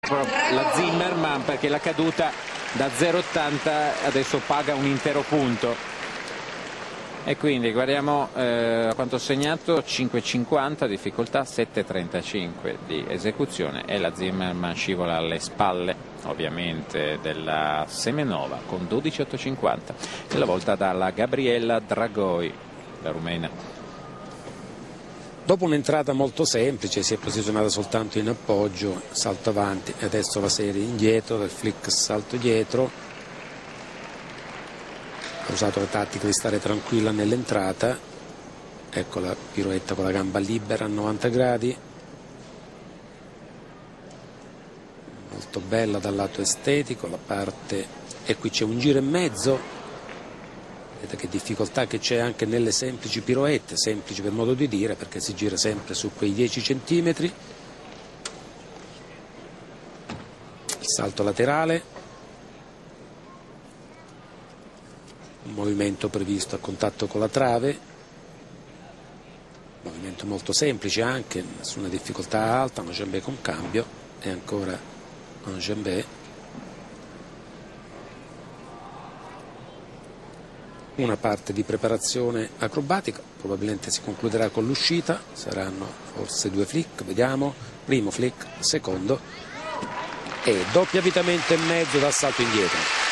La Zimmermann, perché la caduta da 0,80 adesso paga un intero punto. E quindi guardiamo quanto segnato: 5,50 difficoltà, 7,35 di esecuzione, e la Zimmermann scivola alle spalle ovviamente della Semenova con 12,850, e la volta dalla Gabriela Dragoi, la rumena. Dopo un'entrata molto semplice si è posizionata soltanto in appoggio, salto avanti e adesso la serie indietro del flick salto dietro. Ha usato la tattica di stare tranquilla nell'entrata. Ecco la piroetta con la gamba libera a 90 gradi, molto bella dal lato estetico la parte. E qui c'è un giro e mezzo. Vedete che difficoltà che c'è anche nelle semplici piroette, semplici per modo di dire, perché si gira sempre su quei 10 centimetri. Il salto laterale, un movimento previsto a contatto con la trave, movimento molto semplice anche, nessuna difficoltà alta, un jambé con cambio e ancora un jambé. Una parte di preparazione acrobatica, probabilmente si concluderà con l'uscita, saranno forse 2 flick, vediamo, primo flick, secondo, e doppio avvitamento e mezzo dal salto indietro.